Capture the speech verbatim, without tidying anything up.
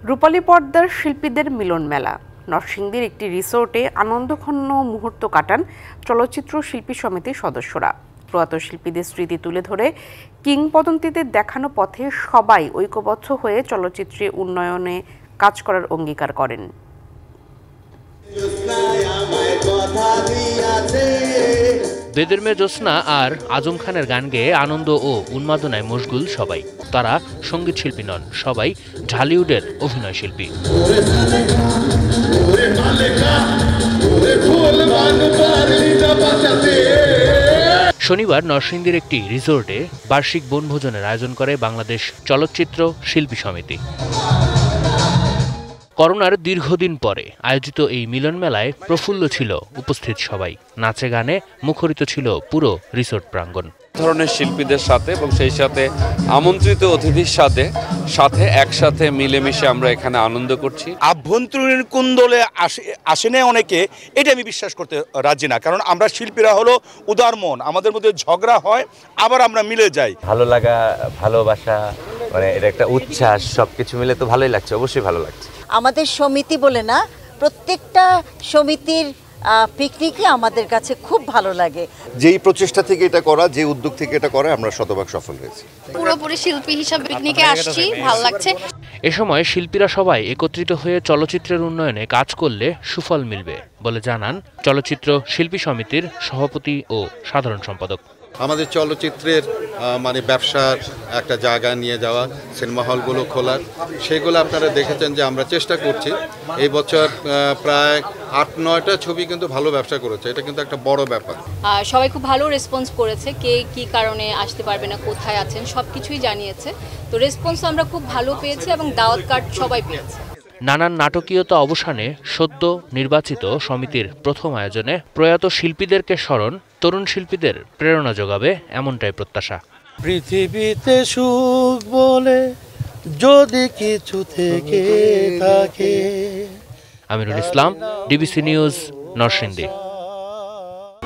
রূপালী পর্দার শিল্পীদের মিলন মেলা। নরসিংদীর একটি রিসোর্টে আনন্দঘন মুহূর্ত কাটান চলচ্চিত্র শিল্পী সমিতির সদস্যরা। প্রয়াত শিল্পীদের স্মৃতি তুলে ধরে কিংবদন্তিতে দেখানো পথে সবাই ঐক্যবদ্ধ হয়ে চলচ্চিত্রে উন্নয়নে কাজ করার অঙ্গীকার করেন। বেদের মেয়ে জ্যোৎস্না আর আজম খানের গান গেয়ে আনন্দ ও উন্মাদনায় মশগুল সবাই। তারা সঙ্গীত শিল্পী নন, সবাই ঢালিউডের অভিনয় শিল্পী। শনিবার নরসিংদীর একটি রিসোর্টে বার্ষিক বনভোজনের আয়োজন করে বাংলাদেশ চলচ্চিত্র শিল্পী সমিতি। করোনার দীর্ঘদিন পরে আয়োজিত এই মিলন মেলায় প্রফুল্ল ছিল উপস্থিত সবাই। নাচে গানে মুখরিত ছিল পুরো রিসোর্ট প্রাঙ্গণ। ধরনের শিল্পীদের সাথে এবং সেই সাথে আমন্ত্রিত অতিথির সাথে সাথে একসাথে মিলেমিশে আমরা এখানে আনন্দ করছি। আভ্যন্তরীণ কুন্দলে আসে না অনেকে, এটা আমি বিশ্বাস করতে রাজি না, কারণ আমরা শিল্পীরা হলো উদার মন, আমাদের মধ্যে ঝগড়া হয় আবার আমরা মিলে যাই। ভালো লাগা, ভালোবাসা, মানে এটা একটা উচ্ছ্বাস, সবকিছু মিলে তো ভালোই লাগছে, অবশ্যই ভালো লাগছে। আমাদের সমিতি বলে না, প্রত্যেকটা সমিতির পিকনিকই আমাদের কাছে খুব ভালো লাগে। যেই প্রচেষ্টা থেকে এটা করা, যে উদ্যোগ থেকে এটা করা, আমরা শতভাগ সফল হয়েছি। পুরোপুরি শিল্পী হিসাবে পিকনিকে আসছি, ভালো লাগছে। এ সময় শিল্পীরা সবাই একত্রিত হয়ে চলচ্চিত্রের উন্নয়নে কাজ করলে সুফল মিলবে বলে জানান চলচ্চিত্র শিল্পী সমিতির সভাপতি ও সাধারণ সম্পাদক। আমাদের চলচ্চিত্রের মানে ব্যবসার একটা জায়গা নিয়ে যাওয়া, সিনেমা হলগুলো খোলার, সেগুলো আপনারা দেখেছেন যে আমরা চেষ্টা করছি। এই বছর প্রায় আট নয়টা ছবি কিন্তু ভালো ব্যবসা করেছে, এটা কিন্তু একটা বড় ব্যাপার। সবাই খুব ভালো রেসপন্স করেছে, কে কি কারণে আসতে পারবে না, কোথায় আছেন, সব কিছুই জানিয়েছে। তো রেসপন্স আমরা খুব ভালো পেয়েছি এবং দাওয়াত কার্ড সবাই পেয়েছে। নানান নাটকীয়তা অবসানে সদ্য নির্বাচিত সমিতির প্রথম আয়োজনে প্রয়াত শিল্পীদেরকে স্মরণ, তরুণ শিল্পীদের প্রেরণা যোগাবে এমনটাই প্রত্যাশা। পৃথিবীতে সুখ বলে যদি কিছু থেকে থাকে। Amirul Islam, DBC news, Narsingdi.